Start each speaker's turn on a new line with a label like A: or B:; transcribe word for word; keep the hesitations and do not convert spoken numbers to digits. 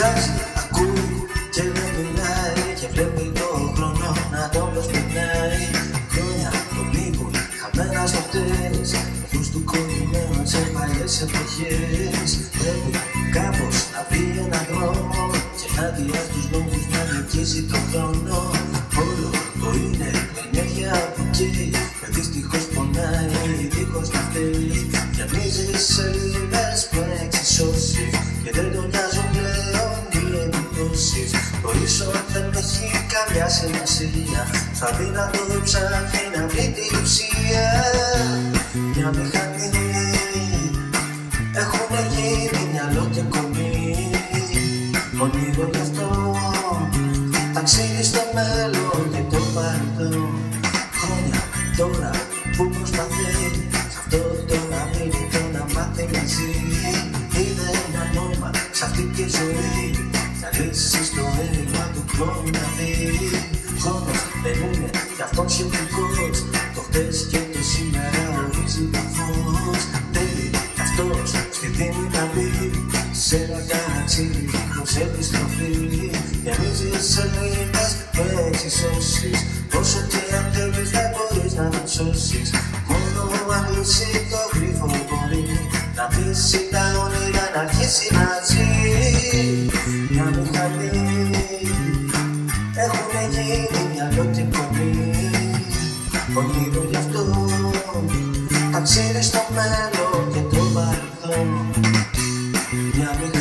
A: Κοιτάζει, ακούει και δεν μιλάει και βλέπει το χρόνο να τον προσπερνάει. Χρόνια τον λίγουν χαμένα στο χτες, αυτούς του κολλημένους σε παλιές εποχές. Πρέπει κάπως να βρει έναν δρόμο και ενάντια στους νόμους να νικήσει τον χρόνο. Όλο το είναι ενέργεια που καίει και δυστυχώς πονάει δίχως να φταίει. Γεμίζει σελίδες που έχεις σώσει και δεν τον νοιάζουν πλέον οι επιπτώσεις. Το ίσο δεν έχει καμιά σημασία, θα δει να το ψάχνει να βρει την ουσία. Μια μηχανή έχουνε γίνει μυαλό και κομμή, όνειρο γι' αυτό ταξίδι στο μέλλον και το παρελθόν. Χρόνια τώρα που προσπαθεί σ' αυτό το αμήνυτο να μάθει να ζει. Είναι ένα νόημα σ' αυτή τη ζωή, θα λύσει στο ένιγμα του χρόνου να δει. Χρόνος δεν είναι κι αυτόν σχετικός, το χτες και το σήμερα ορίζει το φως. Θέλει κι αυτός στη δίνη να μπει σε ένα ταξίδι προς επιστροφή. Γεμίζεις σελίδες που έχεις σώσεις, όσο και αν θέλεις δεν μπορείς να τον σώσεις. Μόνο αν λύσει το γρίφο μπορεί να πείσει τα όνειρα να αρχίσει να ζει. Μια μηχανή έχουνε γίνει μυαλό και κομμή, όνειρο γι' αυτό ταξίδι στο μέλλον και το παρελθόν. Μια